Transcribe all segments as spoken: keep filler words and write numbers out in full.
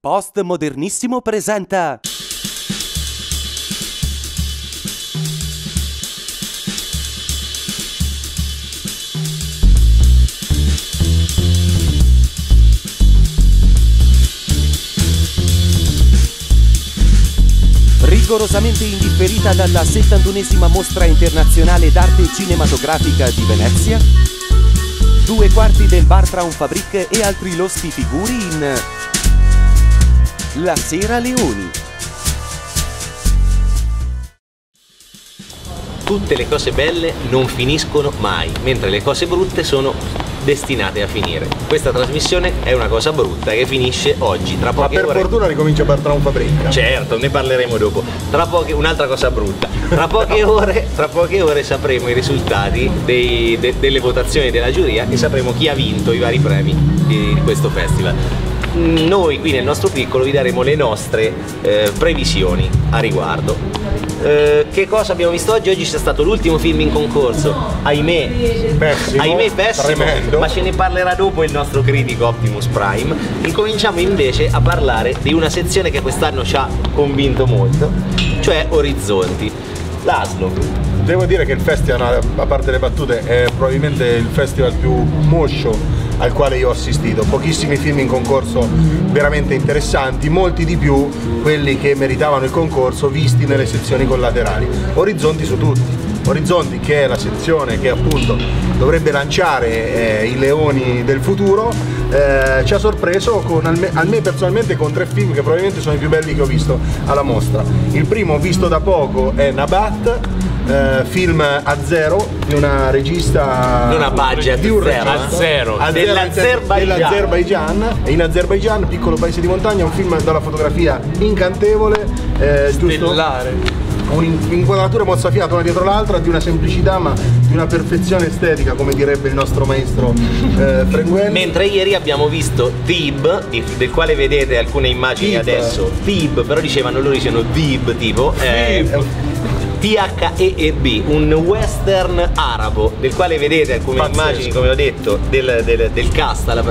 Postmodernissimo presenta rigorosamente indifferita dalla settantunesima Mostra Internazionale d'Arte Cinematografica di Venezia, due quarti del Bar Traum Fabrik e altri loschi figuri in La Sera Leoni. Tutte le cose belle non finiscono mai, mentre le cose brutte sono destinate a finire. Questa trasmissione è una cosa brutta che finisce oggi, tra poche Ma per ore... fortuna ricomincia Bar Traum Fabrik. Certo, ne parleremo dopo. Tra poche... un'altra cosa brutta. Tra poche ore, tra poche ore sapremo i risultati dei, de, delle votazioni della giuria e sapremo chi ha vinto i vari premi di, di questo festival. Noi qui nel nostro piccolo vi daremo le nostre eh, previsioni a riguardo. Eh, che cosa abbiamo visto oggi? Oggi c'è stato l'ultimo film in concorso, ahimè pessimo, ahimè pessimo, tremendo. Ma ce ne parlerà dopo il nostro critico Optimus Prime. Incominciamo invece a parlare di una sezione che quest'anno ci ha convinto molto, cioè Orizzonti. Laszlo, devo dire che il festival, a parte le battute, è probabilmente il festival più moscio al quale io ho assistito. Pochissimi film in concorso veramente interessanti, molti di più quelli che meritavano il concorso visti nelle sezioni collaterali. Orizzonti su tutti. Orizzonti, che è la sezione che appunto dovrebbe lanciare eh, i leoni del futuro, eh, ci ha sorpreso con, a me, a me personalmente, con tre film che probabilmente sono i più belli che ho visto alla mostra. Il primo, visto da poco, è Nabat, eh, film a zero di una regista, non a budget, di un zero, regista, a zero, a zero dell'Azerbaijan. dell'Azerbaijan. In Azerbaijan, piccolo paese di montagna, un film dalla fotografia incantevole, eh, stellare. Un'inquadratura mozzafiata una dietro l'altra, di una semplicità ma di una perfezione estetica, come direbbe il nostro maestro eh, Frenguelli. Mentre ieri abbiamo visto Thib, del quale vedete alcune immagini Thib. adesso. Thib, però dicevano loro dicevano Thib tipo eh, T H E E B, un western arabo, del quale vedete alcune Pazzesco. immagini, come ho detto, del, del, del cast alla,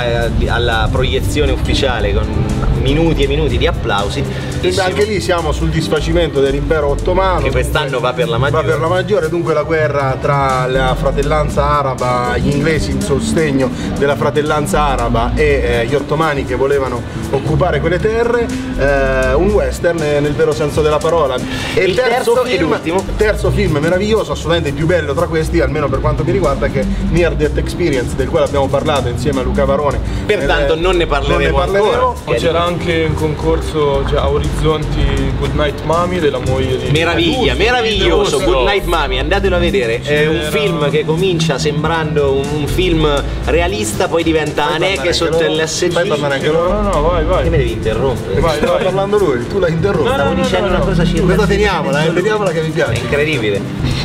alla proiezione ufficiale, con minuti e minuti di applausi. E anche lì siamo sul disfacimento dell'impero ottomano, che quest'anno va per la maggiore. Va per la maggiore, dunque la guerra tra la fratellanza araba, gli inglesi in sostegno della fratellanza araba e eh, gli ottomani che volevano occupare quelle terre, eh, un western nel vero senso della parola. E il terzo, terzo film, e l'ultimo. Terzo film meraviglioso, assolutamente il più bello tra questi, almeno per quanto mi riguarda, che è Near Death Experience, del quale abbiamo parlato insieme a Luca Varone. Pertanto non ne parleremo, non ne parleremo. ancora. C'era anche in concorso, cioè, a Orizzonti, Good Night Mommy della moglie di... Meraviglia, meraviglioso, Good Night Mommy, andatelo a vedere. È un film che comincia sembrando un film realista, poi diventa Haneke sotto l'S G. Fai parlare anche loro? No, no, vai, vai. Che mi devi interrompere? Vai, Stava vai. parlando lui, tu l'hai interrotto. No, no, Stavo no, dicendo no, una no. cosa circa. Questa teniamola, eh, teniamola che mi È piace. incredibile.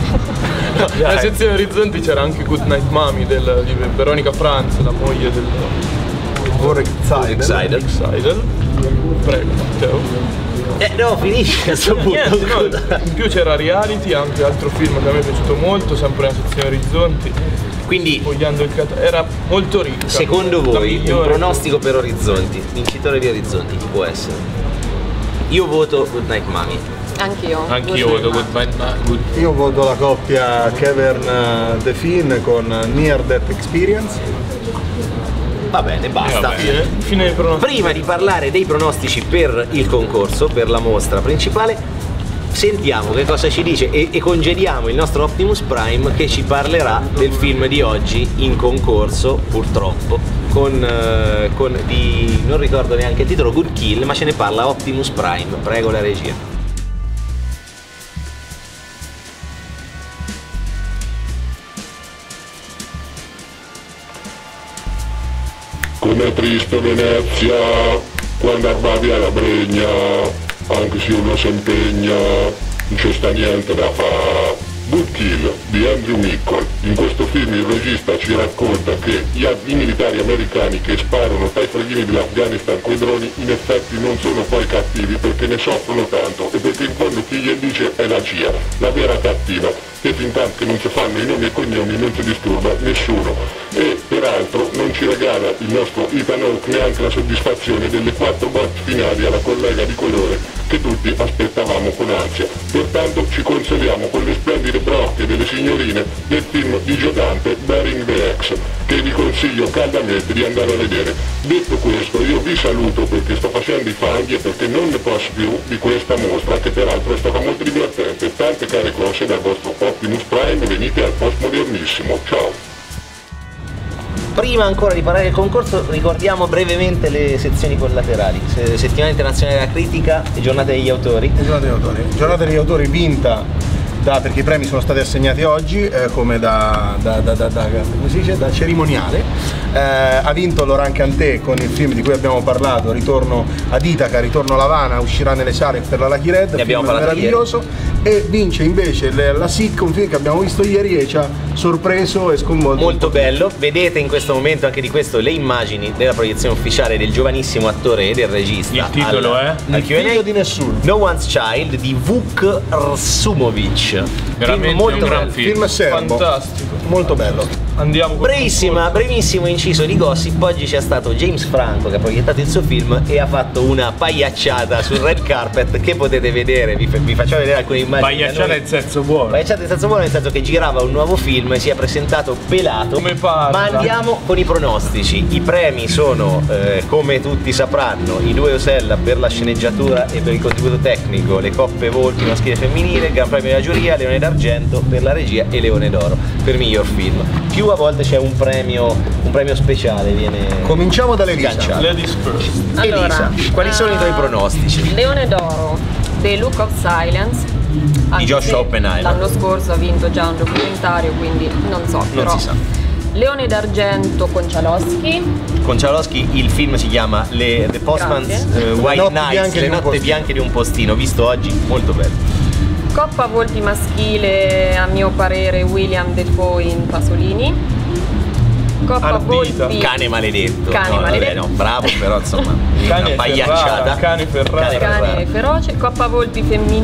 Nella sezione Orizzonti c'era anche Good Night Mommy del, di Veronica Franz, la moglie del... Ulrich Seidel. Seidel. Prego, Matteo. Eh no, finisce a questo punto. Niente, no, in più c'era Reality, anche altro film che a me è piaciuto molto, sempre nella sezione Orizzonti. Quindi, Fogliando il cat- era molto ricca. secondo La voi, un migliore. pronostico per Orizzonti, vincitore di Orizzonti, chi può essere? Io voto Good Night Mommy. Anch'io. Anch'io voto Good Night Mommy. Io voto la coppia Kevin De Finn con Near Death Experience. Va bene, basta. Fine, fine dei pronostici. Prima di parlare dei pronostici per il concorso, per la mostra principale, sentiamo che cosa ci dice e, e congediamo il nostro Optimus Prime, che ci parlerà del film di oggi in concorso, purtroppo, con, eh, con di, non ricordo neanche il titolo, Good Kill, ma ce ne parla Optimus Prime. Prego la regia. Com'è triste Venezia, quando arrivavi alla bregna, anche se uno si impegna, non c'è sta niente da fare. Good Kill di Andrew Niccol. In questo film il regista ci racconta che gli i militari americani che sparano tra i freghini dell'Afghanistan coi droni in effetti non sono poi cattivi perché ne soffrono tanto e perché in fondo chi gli dice è la C I A, la vera cattiva, che fin tanto che non si fanno i nomi e cognomi non si disturba nessuno. E peraltro non ci regala il nostro Ethan Hawke neanche la soddisfazione delle quattro botte finali alla collega di colore che tutti aspettavamo con ansia. Pertanto ci consoliamo con le splendide brocche delle signorine del film di Joe Dante Bearing the X, che vi consiglio caldamente di andare a vedere. Detto questo io vi saluto perché sto facendo i fanghi e perché non ne posso più di questa mostra che peraltro è stata molto divertente. Tante care cose dal vostro Optimus Prime, venite al postmodernissimo, ciao! Prima ancora di parlare del concorso ricordiamo brevemente le sezioni collaterali. Settimana internazionale della critica e giornata degli autori. Giornata degli autori, giornata degli autori vinta da, perché i premi sono stati assegnati oggi eh, come da, da, da, da, da, come si dice, da cerimoniale. Eh, ha vinto Laurent Canté con il film di cui abbiamo parlato, Ritorno ad Itaca, Ritorno a Lavana, uscirà nelle sale per la Lucky Red, ne abbiamo film parlato meraviglioso. Ieri. E vince invece la S I C, un film che abbiamo visto ieri e ci ha sorpreso e sconvolto. Molto bello, vedete in questo momento anche di questo le immagini della proiezione ufficiale del giovanissimo attore e del regista. Il titolo al, è? Al Il figlio di nessuno. No One's Child di Vuk Rsumovic. Veramente Film molto un gran bello. film. Film serbo. Fantastico. Molto bello. Andiamo con Brevissima, brevissimo inciso di gossip. Oggi c'è stato James Franco che ha proiettato il suo film e ha fatto una pagliacciata sul red carpet che potete vedere. Vi, vi facciamo vedere alcune immagini. Pagliacciata in senso buono. Pagliacciata in senso buono, nel senso che girava un nuovo film e si è presentato pelato. Come parla. Ma andiamo con i pronostici. I premi sono, eh, come tutti sapranno, i due Osella per la sceneggiatura e per il contributo tecnico, le coppe Volpi maschile e femminile, Gran Premio della giuria, Leone d'Argento per la regia e Leone d'Oro per miglior film. Più a volte c'è un premio, un premio speciale, viene Cominciamo dalle sganciato. Ladies first. Elisa, quali sono i tuoi pronostici? Leone d'Oro, The Look of Silence, anche Joshua se Oppenheimer. l'anno scorso ha vinto già un documentario, quindi non so, Non però si sa. Leone d'Argento con Cialoschi, Konchalovsky, il film si chiama le, The Postman's Grazie. eh, White notti Nights, bianche le di un notti postino. bianche di un postino, visto oggi, molto bello. Coppa Volpi maschile, a mio parere William Defoe in Pasolini. Coppa Ardita. Volpi Cane maledetto. Cane no, maledetto. Vabbè, no, bravo, però insomma, Cane una pagliacciata. Ferrara, cane Ferrara. Cane Cane feroce. Coppa Volpi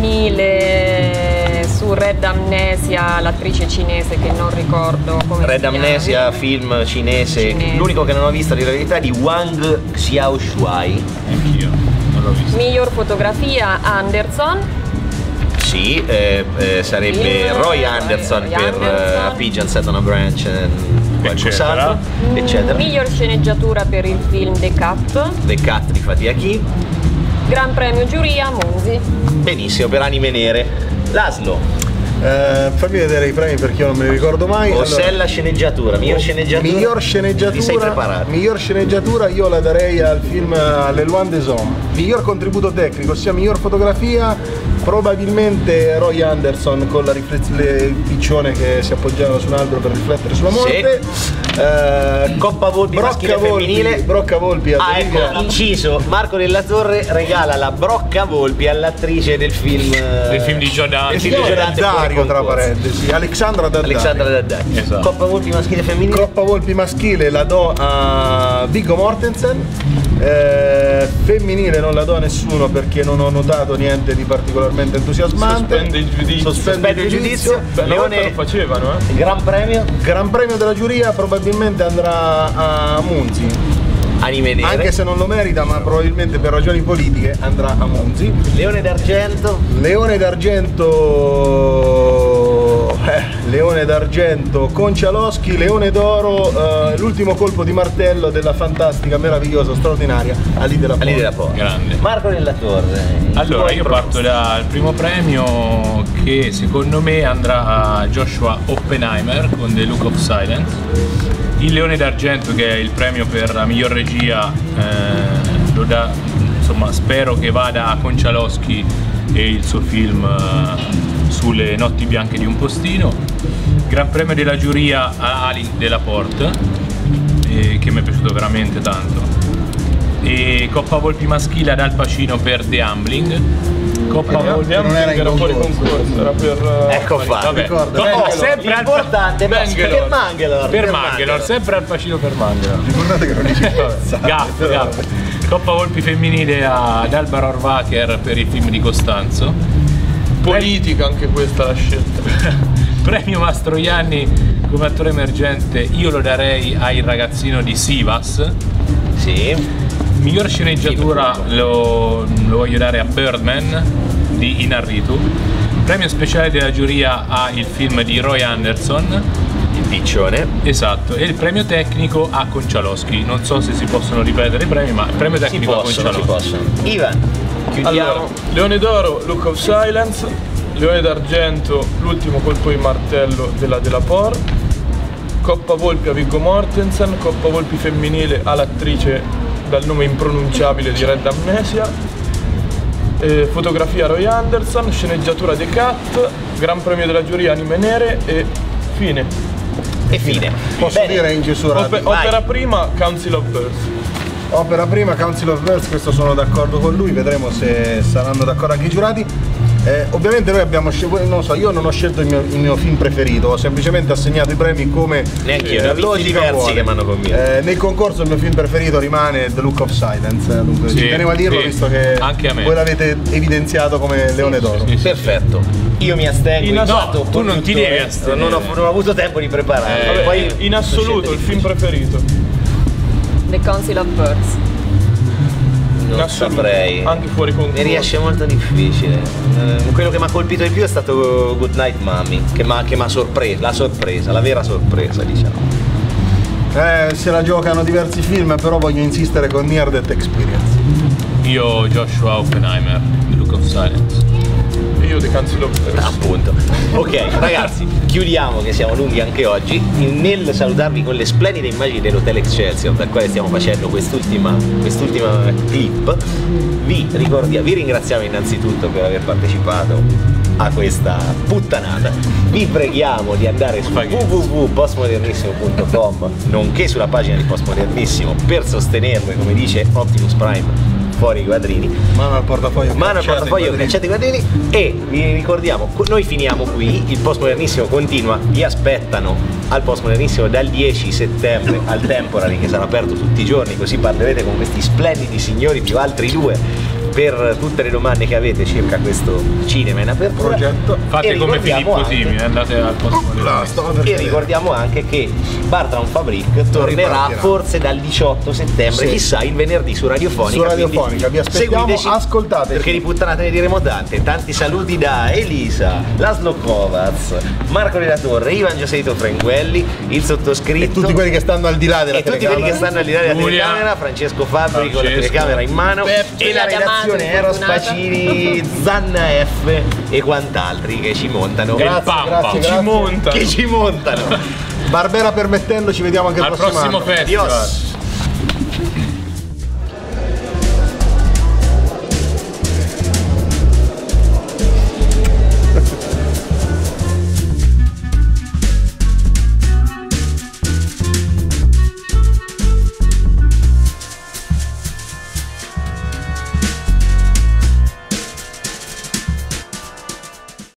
femminile su Red Amnesia, l'attrice cinese che non ricordo come Red si chiami. Amnesia, film cinese, Cinese. l'unico che non ho visto di verità è di Wang Xiaoshuai. Anch'io, non l'ho visto. Miglior fotografia Anderson. Sì, eh, eh, sarebbe Film, Roy Anderson Roy per Anderson. eh, A Pigeon Set on a Branch, eh, qualcos'altro, eccetera. Miglior sceneggiatura per il film The Cat. The Cat di Fatih Akin. Gran premio giuria Monzi. Benissimo, per Anime Nere. Laszlo, Eh, fammi vedere i premi perché io non me li ricordo mai. Osella Allora, sceneggiatura, miglior sceneggiatura. miglior Ti sei sceneggiatura, preparato. miglior sceneggiatura io la darei al film eh, Le Loin des Hommes. Miglior contributo tecnico, ossia miglior fotografia, probabilmente Roy Anderson con la riflessione, il piccione che si appoggiava su un albero per riflettere sulla morte. Eh, Coppa Volpi maschile e Brocca femminile. Volpi, Brocca Volpi a Ah, Deliria. ecco, inciso, Marco della Torre regala la Brocca Volpi all'attrice del film eh, Del film di Joe Dante. del Si film di chiama Joe Dante fuori Daddario, tra concorso. parentesi, Alexandra Daddario. Alexandra Daddario. Esatto. Coppa Volpi maschile e femminile. Coppa Volpi maschile la do a Viggo Mortensen, eh, femminile non la do a nessuno perché non ho notato niente di particolarmente entusiasmante. Sospende il giudizio. Sospendo il giudizio. Beh, una volta Leone- lo facevano, eh. Gran premio Gran premio della giuria probabilmente andrà a Munzi, Anime Nere. anche se non lo merita, ma probabilmente per ragioni politiche andrà a Munzi. Leone d'Argento. Leone d'Argento, eh, Leone d'Argento con Cialoschi, Leone d'Oro, eh, l'ultimo colpo di martello della fantastica, meravigliosa, straordinaria Ali della Ali Porta. della Porta. Grande. Marco della Torre. i Allora, tuoi io parto pronostici. dal primo premio che secondo me andrà a Joshua Oppenheimer con The Look of Silence. Il Leone d'Argento, che è il premio per la miglior regia, eh, lo dà, insomma, spero che vada a Konchalovsky e il suo film eh, sulle notti bianche di un postino. Gran premio della giuria a Ali della Porte, eh, che mi è piaciuto veramente tanto. e Coppa Volpi maschile ad Al Pacino per The Humbling. Coppa Volpi non era in era fuori concorso. concorso, era per... Ecco fatto. Vabbè, Ricorda, no, Bangalore. sempre al L'importante è Bangalore. per Mangalore. per Mangalore, sempre Al Pacino per Mangalore. Ricordate che non dici Gaff, gaff. Coppa Volpi femminile ad Alba Rohrwacher per il film di Costanzo. Politica anche questa la scelta. Premio Mastroianni come attore emergente io lo darei al ragazzino di Sivas. Sì. Miglior sceneggiatura lo, lo voglio dare a Birdman di Inarritu. Premio speciale della giuria a il film di Roy Anderson. Il piccione. Esatto, e il premio tecnico a Konchalovsky. Non so se si possono ripetere i premi, ma il premio Si tecnico a possono, si Konchalovsky. possono. Ivan, chiudiamo. Allora, Leone d'Oro, Look of Silence, Leone d'Argento, L'ultimo colpo di martello della Delaporte, Coppa Volpi a Viggo Mortensen, Coppa Volpi femminile all'attrice dal nome impronunciabile di Red Amnesia, eh, fotografia Roy Anderson, sceneggiatura The Cat, Gran Premio della giuria Anime Nere e fine. E fine. Posso Bene. dire in chiusura? Ope- vai. opera prima, Council of Birds. Opera prima, Council of Birds, questo sono d'accordo con lui, vedremo se saranno d'accordo anche i giurati. Eh, ovviamente noi abbiamo scelto, non so, io non ho scelto il mio, il mio film preferito, ho semplicemente assegnato i premi come Neanche io, eh, ne ho visti logica diversi vuole. che mi hanno convinto. Eh, nel concorso il mio film preferito rimane The Look of Silence, eh, dunque Sì, ci tenevo a dirlo sì, visto che anche a me. voi l'avete evidenziato come Leone d'Oro. Sì, sì, Perfetto. Io mi astengo In in ass- quanto tu non ti conduttore, devi astenere. Non ho, non ho avuto tempo di preparare. Eh, Vabbè, Poi in assoluto scelte il film preferito. The Council of Birds. non in assoluto, saprei. anche fuori concorso. Mi riesce molto difficile. Eh, quello che mi ha colpito di più è stato Good Night Mommy, che mi ha sorpreso, la sorpresa, la vera sorpresa, diciamo. Eh, se la giocano diversi film, però voglio insistere con Near Death Experience. Io Joshua Oppenheimer, The Look of Silence. E io The Council of Birds. Appunto. Ok, ragazzi, chiudiamo che siamo lunghi anche oggi. Nel salutarvi con le splendide immagini dell'Hotel Excelsior, dal quale stiamo facendo quest'ultima, quest'ultima clip, vi ricordiamo, vi ringraziamo innanzitutto per aver partecipato a questa puttanata. Vi preghiamo di andare su w w w punto postmodernissimo punto com, nonché sulla pagina di Postmodernissimo, per sostenerlo, come dice Optimus Prime, fuori i quadrini. Mano al portafoglio, Mano al calciate i portafoglio, quadrini. calciate i quadrini. E vi ricordiamo, noi finiamo qui, il Postmodernissimo continua, vi aspettano al Postmodernissimo dal dieci settembre al Temporary, che sarà aperto tutti i giorni, così parlerete con questi splendidi signori più altri due per tutte le domande che avete circa questo cinema in apertura. Progetto. Fate E come ricordiamo Filippo anche- Simi, andate al posto. La stavo per E vedere. ricordiamo anche che Bartram Fabric tornerà ripartirà. forse dal diciotto settembre, Sì. chissà, il venerdì su Radiofonica. Su Radiofonica, quindi vi aspettiamo, seguiteci, ascoltateci. perché di puttanate ne diremo tante. Tanti saluti da Elisa, Laszlo Kovacs, Marco Della Torre, Ivan Gioseito Frenguelli, il sottoscritto E tutti quelli che stanno al di là della e tutti quelli che telecamera. stanno al di là della Giulia. telecamera, Francesco Fabri con la Francesco. telecamera in mano e la Giulia redazione D'Amato, Eros infortunata. Pacini, Zanna F e quant'altri che ci montano. E il Grazie, Pampa. grazie, Ci grazie. monta. Che ci montano. Barbera permettendo, ci vediamo anche il Al prossimo prossimo anno. festival. Adios.